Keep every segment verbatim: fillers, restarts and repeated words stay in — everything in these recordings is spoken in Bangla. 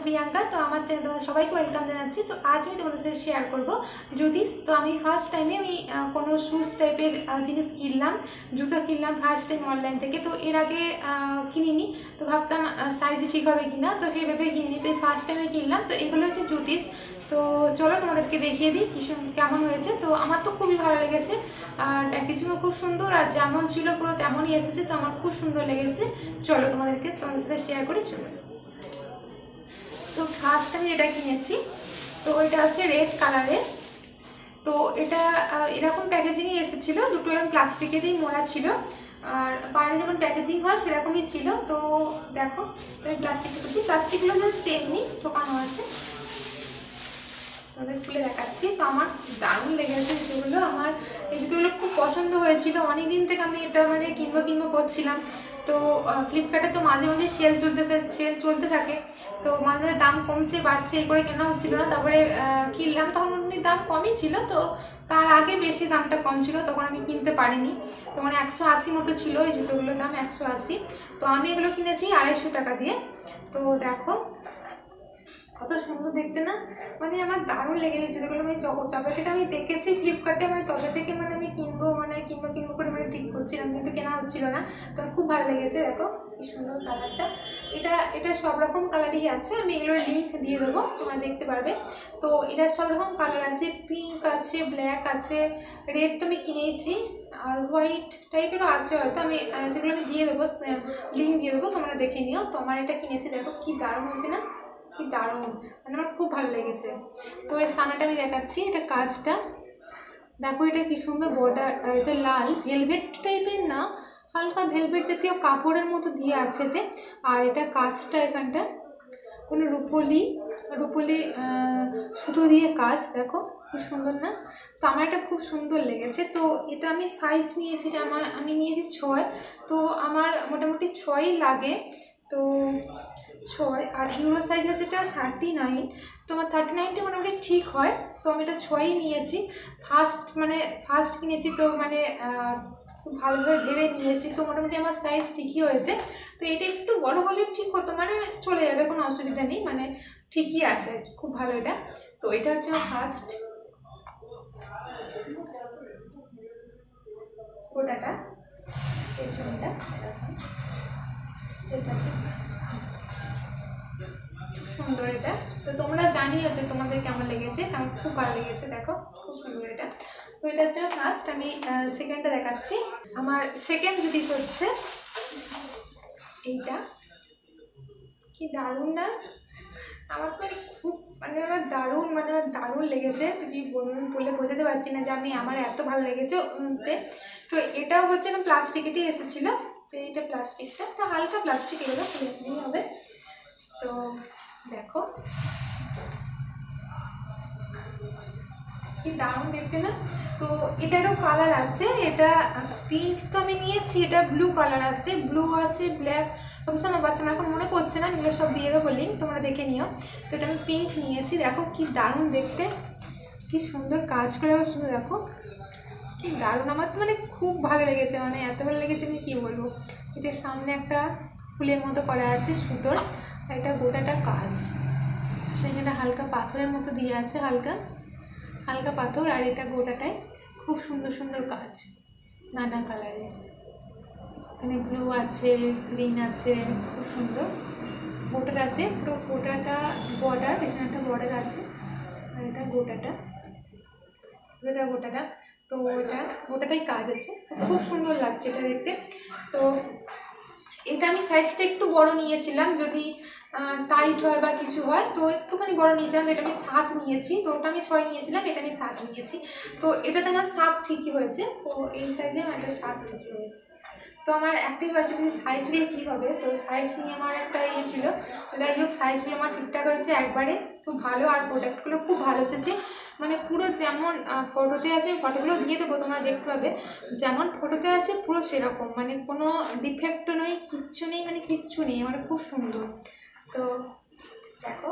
প্রিয়াঙ্কা। তো আমার চ্যানেলে তোমাদের সবাইকে ওয়েলকাম জানাচ্ছি। তো আজ আমি তোমাদের সাথে শেয়ার করব জুতিস। তো আমি ফার্স্ট টাইমে আমি কোনো শুজ টাইপের জিনিস কিনলাম, জুতো কিনলাম ফার্স্ট টাইম অনলাইন থেকে। তো এর আগে কিনিনি, তো ভাবতাম সাইজ ঠিক হবে কিনা, তো সেইভাবে কিনিনি। তো এই ফার্স্ট টাইমে কিনলাম। তো এগুলো হচ্ছে জুতিস। তো চলো তোমাদেরকে দেখিয়ে দিই কি কেমন হয়েছে। তো আমার তো খুবই ভালো লেগেছে, আর প্যাকেজিংও খুব সুন্দর, আর যেমন ছিল পুরো তেমনই এসেছে। তো আমার খুব সুন্দর লেগেছে। চলো তোমাদেরকে তোমাদের সাথে শেয়ার করে চলো। তো ফার্স্ট আমি যেটা কিনেছি, তো এটা হচ্ছে রেড কালারের। তো এটা এরকম প্যাকেজিংয়ে এসেছিলো, দুটো এরকম প্লাস্টিকেরই মোড়া ছিল, আর বাইরে যেমন প্যাকেজিং হয় সেরকমই ছিল। তো দেখো আমি প্লাস্টিকটা করছি, প্লাস্টিকগুলো জাস্ট এমনি ঠোকানো আছে, তাদের খুলে দেখাচ্ছি। তো আমার দারুণ লেগেছে জুতোগুলো, আমার এই জুতোগুলো খুব পছন্দ হয়েছিল। অনেক দিন থেকে আমি এটা মানে কিনবো কিনবো করছিলাম। তো ফ্লিপকার্টে তো মাঝে মাঝে সেল চলতে সেল চলতে থাকে, তো মাঝে মাঝে দাম কমছে বাড়ছে এই করে কেনা হচ্ছিল না। তারপরে কিনলাম, তখন মোটামুটি দাম কমই ছিল। তো তার আগে বেশি দামটা কম ছিল, তখন আমি কিনতে পারিনি। তো মানে একশো আশি মতো ছিল এই জুতোগুলোর দাম, একশো আশি। তো আমি এগুলো কিনেছি আড়াইশো টাকা দিয়ে। তো দেখো কত সুন্দর দেখতে না, মানে আমার দারুণ লেগে গেছে জুতোগুলো। আমি যবে থেকে আমি দেখেছি ফ্লিপকার্টে, মানে তবে থেকে মানে আমি কিনবো মানে কিনবো কিনবো করে মানে ঠিক করছিলাম, কিন্তু কেনা হচ্ছিল না। তো খুব ভালো লেগেছে। দেখো কি সুন্দর কালারটা, এটা এটা সব রকম কালারই আছে। আমি এগুলোর লিঙ্ক দিয়ে দেবো, তোমরা দেখতে পারবে। তো এটা সব রকম কালার আছে, পিঙ্ক আছে, ব্ল্যাক আছে, রেড তো আমি কিনেইছি, আর হোয়াইট টাইপেরও আছে হয়তো। আমি যেগুলো আমি দিয়ে দেবো লিঙ্ক দিয়ে দেবো, তোমরা দেখে নিও। তো আমার এটা কিনেছি, দেখো কি দারুণ হয়েছে না, কি দারুণ, মানে আমার খুব ভালো লেগেছে। তো এর সামনেটা আমি দেখাচ্ছি, এটা কাজটা দেখো, এটা কি সুন্দর বর্ডার, এটা লাল ভেলভেট টাইপের না, হালকা ভেলভেট জাতীয় কাপড়ের মতো দিয়ে আছে এতে। আর এটা কাজটা এখানটা কোনো রুপোলি রুপোলি সুতো দিয়ে কাজ, দেখো কি সুন্দর না। তো আমার এটা খুব সুন্দর লেগেছে। তো এটা আমি সাইজ নিয়েছি, এটা আমার আমি নিয়েছি ছয়। তো আমার মোটামুটি ছয়ই লাগে। তো ছয়, আর ইউরো সাইজ আছে এটা থার্টি নাইন। তো আমার থার্টি নাইনটা মোটামুটি ঠিক হয়। তো আমি এটা ছয়ই নিয়েছি, ফার্স্ট মানে ফার্স্ট কিনেছি, তো মানে খুব ভালোভাবে ভেবে নিয়েছি। তো মোটামুটি আমার সাইজ ঠিকই হয়েছে। তো এটা একটু বড় হলে ঠিক হতো, মানে চলে যাবে, কোনো অসুবিধা নেই, মানে ঠিকই আছে আর কি, খুব ভালো এটা। তো এটা হচ্ছে আমার ফার্স্ট কোটাটা, পেছনটা এটা হচ্ছে সুন্দর এটা। তো তোমরা জানিও তো তোমাদের কেমন লেগেছে, আমার খুব ভালো লেগেছে, দেখো খুব সুন্দর এটা। তো এটা হচ্ছে ফার্স্ট, আমি সেকেন্ডটা দেখাচ্ছি। আমার সেকেন্ড যদি হচ্ছে এইটা, কি দারুণ না, আমার মানে খুব মানে আমার দারুণ মানে আমার দারুণ লেগেছে। তো কি বলুন, বলে বোঝাতে পারছি না যে আমি আমার এত ভালো লেগেছে। তো এটাও হচ্ছে না প্লাস্টিকেরই এসেছিলো। তো এইটা প্লাস্টিকটা একটা হালকা প্লাস্টিক, এগুলো খুলে হবে। তো দেখো কি দারুণ দেখতে না। তো এটারও কালার আছে, এটা পিঙ্ক তো আমি নিয়েছি, এটা ব্লু কালার আছে, ব্লু আছে, ব্ল্যাক, কত সময় বাচ্চা আমার এখন মনে পড়ছে না, এগুলো সব দিয়ে দেবো লিঙ্ক, তোমরা দেখে নিও। তো এটা আমি পিঙ্ক নিয়েছি, দেখো কি দারুণ দেখতে, কি সুন্দর কাজ করে সুন্দর, দেখো কি দারুণ, আমার তো মানে খুব ভালো লেগেছে, মানে এত ভালো লেগেছে আমি কী বলবো। এটার সামনে একটা ফুলের মতো করা আছে সুতোর, আর এটা গোটাটা কাজ, সেখানে হালকা পাথরের মতো দিয়ে আছে, হালকা হালকা পাথর, আর এটা গোটাটায় খুব সুন্দর সুন্দর কাজ নানা কালারের, এখানে ব্লু আছে, গ্রিন আছে, খুব সুন্দর। গোটাটাতে পুরো গোটাটা বর্ডার, পেছনে একটা বর্ডার আছে, আর এটা গোটাটা এটা গোটাটা তো এটা গোটাটাই কাজ আছে, খুব সুন্দর লাগছে এটা দেখতে। তো এটা আমি সাইজটা একটু বড় নিয়েছিলাম, যদি টাইট হয় বা কিছু হয় তো একটুখানি বড় নিয়েছিলাম। তো এটা আমি সাত নিয়েছি, তো ওটা আমি ছয় নিয়েছিলাম, এটা আমি সাত নিয়েছি। তো এটাতে আমার সাত ঠিকই হয়েছে। তো এই সাইজে আমার একটা সাত ঠিকই হয়েছে। তো আমার একটাই হয়েছে কিন্তু সাইজগুলো কী হবে, তো সাইজ নিয়ে আমার একটা ইয়ে ছিল। তো যাই হোক সাইজগুলো আমার ঠিকঠাক হয়েছে একবারে, খুব ভালো। আর প্রোডাক্টগুলো খুব ভালো এসেছে, মানে পুরো যেমন ফটোতে আছে, ফটোগুলো দিয়ে দেবো তোমরা দেখতে পাবে, যেমন ফটোতে আছে পুরো সেরকম, মানে কোনো ডিফেক্টও নেই, কিচ্ছু নেই, মানে কিচ্ছু নেই, মানে খুব সুন্দর। তো দেখো,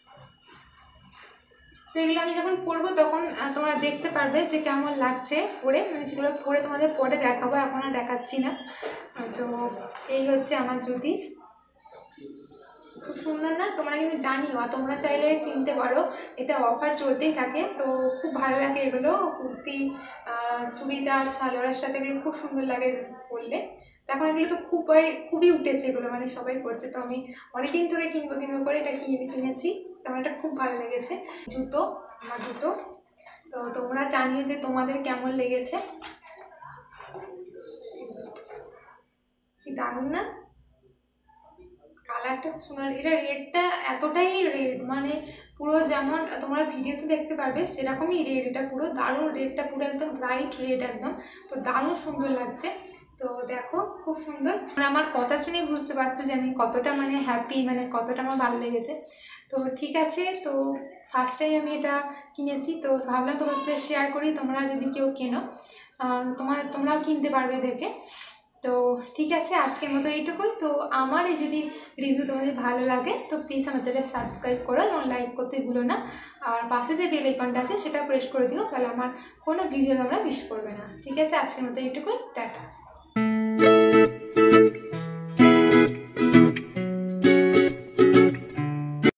তো এগুলো আমি যখন পরবো তখন তোমরা দেখতে পারবে যে কেমন লাগছে পরে, মানে সেগুলো পরে তোমাদের পরে দেখাবো, এখন আর দেখাচ্ছি না। তো এই হচ্ছে আমার জুতিস। খুব সুন্দর না? তোমরা কিন্তু জানিও, আর তোমরা চাইলে কিনতে পারো, এটা অফার চলতেই থাকে। তো খুব ভালো লাগে এগুলো, কুর্তি, চুড়িদার, সালোয়ারের সাথে এগুলো খুব সুন্দর লাগে পরলে। তো এখন এগুলো তো খুব খুবই উঠেছে এগুলো, মানে সবাই পরছে। তো আমি অনেকদিন থেকে কিনবো কিনবো করে এটা কিনে কিনেছি। তো আমার এটা খুব ভালো লেগেছে। জুতো, আমার জুতো, তো তোমরা জানিয়ে যে তোমাদের কেমন লেগেছে। কি দারুণ না? কালারটা খুব সুন্দর। এটা রেডটা এতটাই রেড, মানে পুরো যেমন তোমরা ভিডিওতে দেখতে পারবে সেরকমই রেড। এটা পুরো দারুণ রেডটা, পুরো একদম ব্রাইট রেড একদম। তো দারুণ সুন্দর লাগছে। তো দেখো খুব সুন্দর। আমার কথা শুনে বুঝতে পারছো যে আমি কতটা মানে হ্যাপি, মানে কতটা আমার ভালো লেগেছে। তো ঠিক আছে, তো ফার্স্ট টাইম আমি এটা কিনেছি, তো ভাবলাম তোমার সাথে শেয়ার করি। তোমরা যদি কেউ কেনো, তোমার তোমরাও কিনতে পারবে দেখে। তো ঠিক আছে, আজকের মতো এইটুকুই। তো আমার এই যদি রিভিউ তোমাদের ভালো লাগে তো প্লিজ আমার চ্যানেল সাবস্ক্রাইব করো এবং লাইক করতে ভুলো না। আর পাশে যে বেল আইকনটা আছে সেটা প্রেস করে দিও, তাহলে আমার কোনো ভিডিও তোমরা মিস করবে না। ঠিক আছে, আজকের মতো এইটুকুই, টাটা।